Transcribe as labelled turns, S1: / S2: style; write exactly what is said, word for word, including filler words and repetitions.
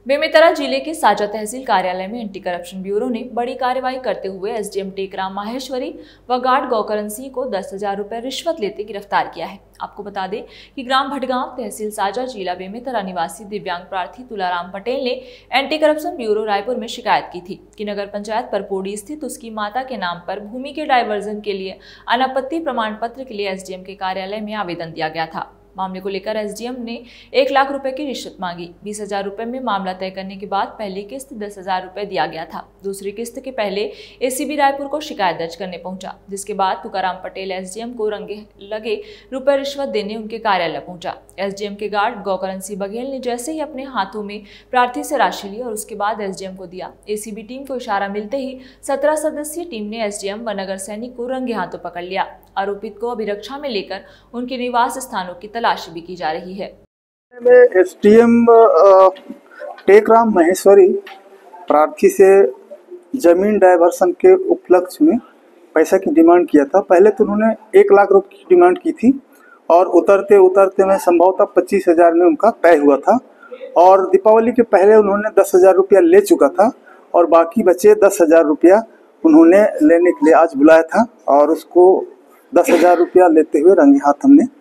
S1: बेमेतरा जिले के साजा तहसील कार्यालय में एंटी करप्शन ब्यूरो ने बड़ी कार्रवाई करते हुए एसडीएम टेकराम माहेश्वरी व गार्ड गौकरण सिंह को दस हजार रुपए रिश्वत लेते गिरफ्तार किया है। आपको बता दें कि ग्राम भटगांव तहसील साजा जिला बेमेतरा निवासी दिव्यांग प्रार्थी तुलाराम पटेल ने एंटी करप्शन ब्यूरो रायपुर में शिकायत की थी कि नगर पंचायत परपोड़ी स्थित उसकी माता के नाम पर भूमि के डायवर्जन के लिए अनापत्ति प्रमाण पत्र के लिए एसडीएम के कार्यालय में आवेदन दिया गया था। मामले को लेकर एसडीएम ने एक लाख रुपए की रिश्वत मांगी। बीस हजार रुपए में मामला तय करने के बाद पहली किस्त दस हजार रुपए दिया गया था। दूसरी किस्त के पहले एसीबी रायपुर को शिकायत दर्ज करने पहुंचा, जिसके बाद तुकाराम पटेल एसडीएम को रंगे लगे रुपए रिश्वत देने उनके कार्यालय पहुंचा। एसडीएम के गार्ड गौकरण सिंह बघेल ने जैसे ही अपने हाथों में प्रार्थी से राशि ली और उसके बाद एसडीएम को दिया। एसीबी टीम को इशारा मिलते ही सत्रह सदस्यीय टीम ने एसडीएम व नगर सैनिक को रंगे हाथों पकड़ लिया। आरोपित को अभिरक्षा में लेकर उनके निवास स्थानों की तलाशी भी की जा रही है।
S2: एसडीएम टेकराम माहेश्वरी प्रार्थी से जमीन डायवर्सन के उपलक्ष्य में पैसा की डिमांड किया था। पहले तो उन्होंने एक लाख रुपए की डिमांड की थी और उतरते उतरते में संभवतः पच्चीस हजार में उनका तय हुआ था और दीपावली के पहले उन्होंने दस हजार रुपया ले चुका था और बाकी बचे दस हजार रुपया उन्होंने लेने के लिए आज बुलाया था और उसको दस हजार रुपया लेते हुए रंगे हाथ हमने